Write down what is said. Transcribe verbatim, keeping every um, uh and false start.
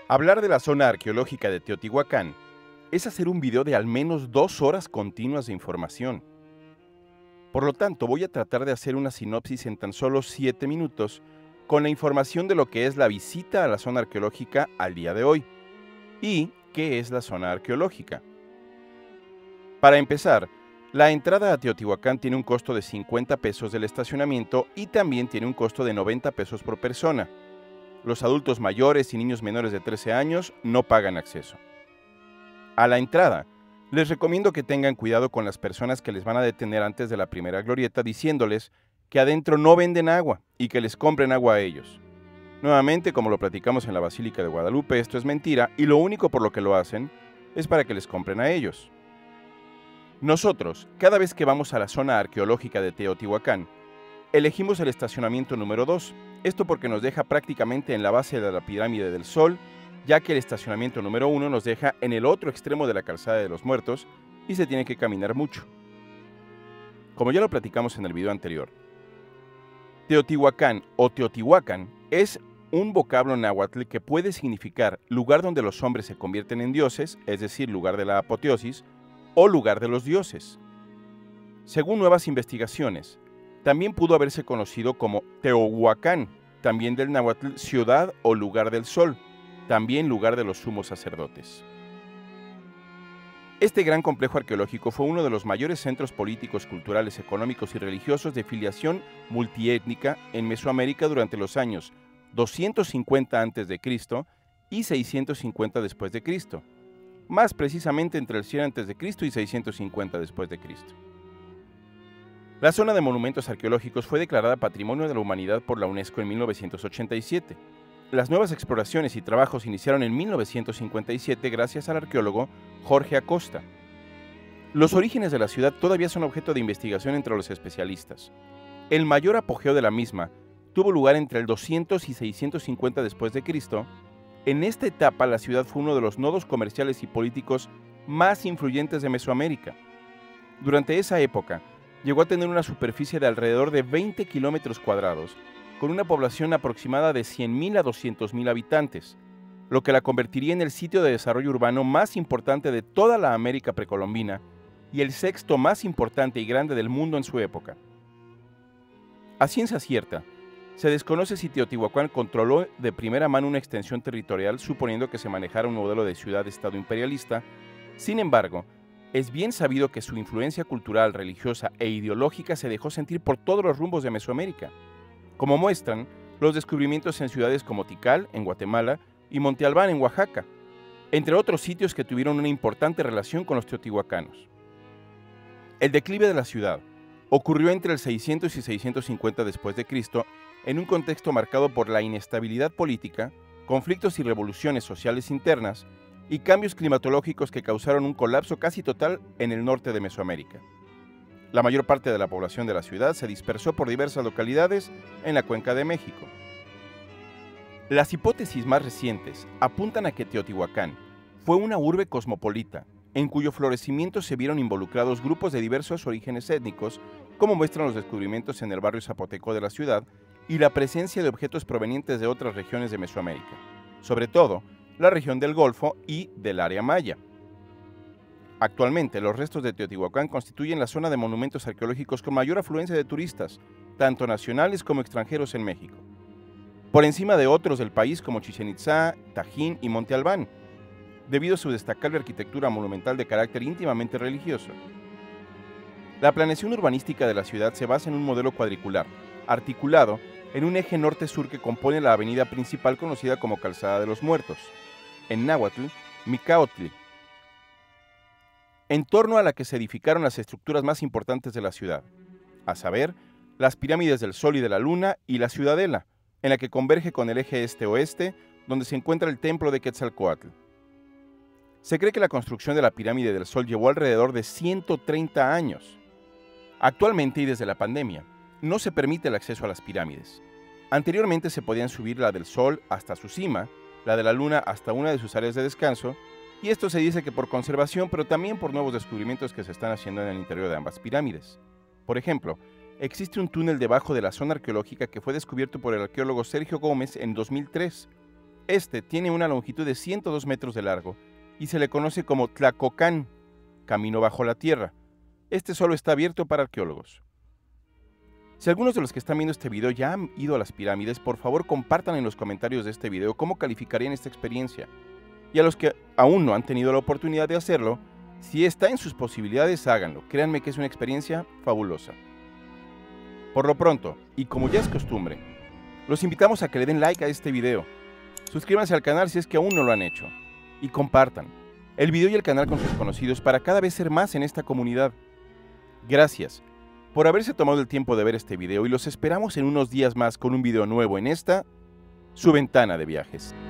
Hablar de la zona arqueológica de Teotihuacán es hacer un video de al menos dos horas continuas de información. Por lo tanto, voy a tratar de hacer una sinopsis en tan solo siete minutos con la información de lo que es la visita a la zona arqueológica al día de hoy y qué es la zona arqueológica. Para empezar, la entrada a Teotihuacán tiene un costo de cincuenta pesos del estacionamiento y también tiene un costo de noventa pesos por persona. Los adultos mayores y niños menores de trece años no pagan acceso. A la entrada, les recomiendo que tengan cuidado con las personas que les van a detener antes de la primera glorieta diciéndoles que adentro no venden agua y que les compren agua a ellos. Nuevamente, como lo platicamos en la Basílica de Guadalupe, esto es mentira y lo único por lo que lo hacen es para que les compren a ellos. Nosotros, cada vez que vamos a la zona arqueológica de Teotihuacán, elegimos el estacionamiento número dos, esto porque nos deja prácticamente en la base de la pirámide del Sol, ya que el estacionamiento número uno nos deja en el otro extremo de la calzada de los Muertos y se tiene que caminar mucho. Como ya lo platicamos en el video anterior, Teotihuacán o Teotihuacan es un vocablo náhuatl que puede significar lugar donde los hombres se convierten en dioses, es decir, lugar de la apoteosis, o lugar de los dioses. Según nuevas investigaciones, también pudo haberse conocido como Teohuacán, también del náhuatl ciudad o lugar del sol, también lugar de los sumos sacerdotes. Este gran complejo arqueológico fue uno de los mayores centros políticos, culturales, económicos y religiosos de filiación multiétnica en Mesoamérica durante los años doscientos cincuenta antes de Cristo y seiscientos cincuenta después de Cristo, más precisamente entre el cien antes de Cristo y seiscientos cincuenta después de Cristo. La zona de monumentos arqueológicos fue declarada Patrimonio de la Humanidad por la UNESCO en mil novecientos ochenta y siete. Las nuevas exploraciones y trabajos iniciaron en mil novecientos cincuenta y siete gracias al arqueólogo Jorge Acosta. Los orígenes de la ciudad todavía son objeto de investigación entre los especialistas. El mayor apogeo de la misma tuvo lugar entre el doscientos y seiscientos cincuenta después de Cristo. En esta etapa la ciudad fue uno de los nodos comerciales y políticos más influyentes de Mesoamérica. Durante esa época, llegó a tener una superficie de alrededor de veinte kilómetros cuadrados, con una población aproximada de cien mil a doscientos mil habitantes, lo que la convertiría en el sitio de desarrollo urbano más importante de toda la América precolombina y el sexto más importante y grande del mundo en su época. A ciencia cierta, se desconoce si Teotihuacán controló de primera mano una extensión territorial, suponiendo que se manejara un modelo de ciudad-estado imperialista. Sin embargo, es bien sabido que su influencia cultural, religiosa e ideológica se dejó sentir por todos los rumbos de Mesoamérica, como muestran los descubrimientos en ciudades como Tikal, en Guatemala, y Monte Albán, en Oaxaca, entre otros sitios que tuvieron una importante relación con los teotihuacanos. El declive de la ciudad ocurrió entre el seiscientos y seiscientos cincuenta después de Cristo, en un contexto marcado por la inestabilidad política, conflictos y revoluciones sociales internas, y cambios climatológicos que causaron un colapso casi total en el norte de Mesoamérica. La mayor parte de la población de la ciudad se dispersó por diversas localidades en la Cuenca de México. Las hipótesis más recientes apuntan a que Teotihuacán fue una urbe cosmopolita, en cuyo florecimiento se vieron involucrados grupos de diversos orígenes étnicos, como muestran los descubrimientos en el barrio zapoteco de la ciudad y la presencia de objetos provenientes de otras regiones de Mesoamérica, sobre todo la región del Golfo y del área maya. Actualmente, los restos de Teotihuacán constituyen la zona de monumentos arqueológicos con mayor afluencia de turistas, tanto nacionales como extranjeros en México, por encima de otros del país como Chichén Itzá, Tajín y Monte Albán, debido a su destacable arquitectura monumental de carácter íntimamente religioso. La planeación urbanística de la ciudad se basa en un modelo cuadricular, articulado en un eje norte-sur que compone la avenida principal conocida como Calzada de los Muertos, en náhuatl, Micaotli, en torno a la que se edificaron las estructuras más importantes de la ciudad, a saber, las pirámides del Sol y de la Luna y la Ciudadela, en la que converge con el eje este-oeste, donde se encuentra el templo de Quetzalcóatl. Se cree que la construcción de la pirámide del Sol llevó alrededor de ciento treinta años. Actualmente y desde la pandemia, no se permite el acceso a las pirámides. Anteriormente se podían subir la del Sol hasta su cima, la de la Luna hasta una de sus áreas de descanso, y esto se dice que por conservación, pero también por nuevos descubrimientos que se están haciendo en el interior de ambas pirámides. Por ejemplo, existe un túnel debajo de la zona arqueológica que fue descubierto por el arqueólogo Sergio Gómez en dos mil tres. Este tiene una longitud de ciento dos metros de largo y se le conoce como Tlacocán, camino bajo la tierra. Este solo está abierto para arqueólogos. Si algunos de los que están viendo este video ya han ido a las pirámides, por favor compartan en los comentarios de este video cómo calificarían esta experiencia. Y a los que aún no han tenido la oportunidad de hacerlo, si está en sus posibilidades, háganlo. Créanme que es una experiencia fabulosa. Por lo pronto, y como ya es costumbre, los invitamos a que le den like a este video. Suscríbanse al canal si es que aún no lo han hecho. Y compartan el video y el canal con sus conocidos para cada vez ser más en esta comunidad. Gracias por haberse tomado el tiempo de ver este video y los esperamos en unos días más con un video nuevo en esta, su ventana de viajes.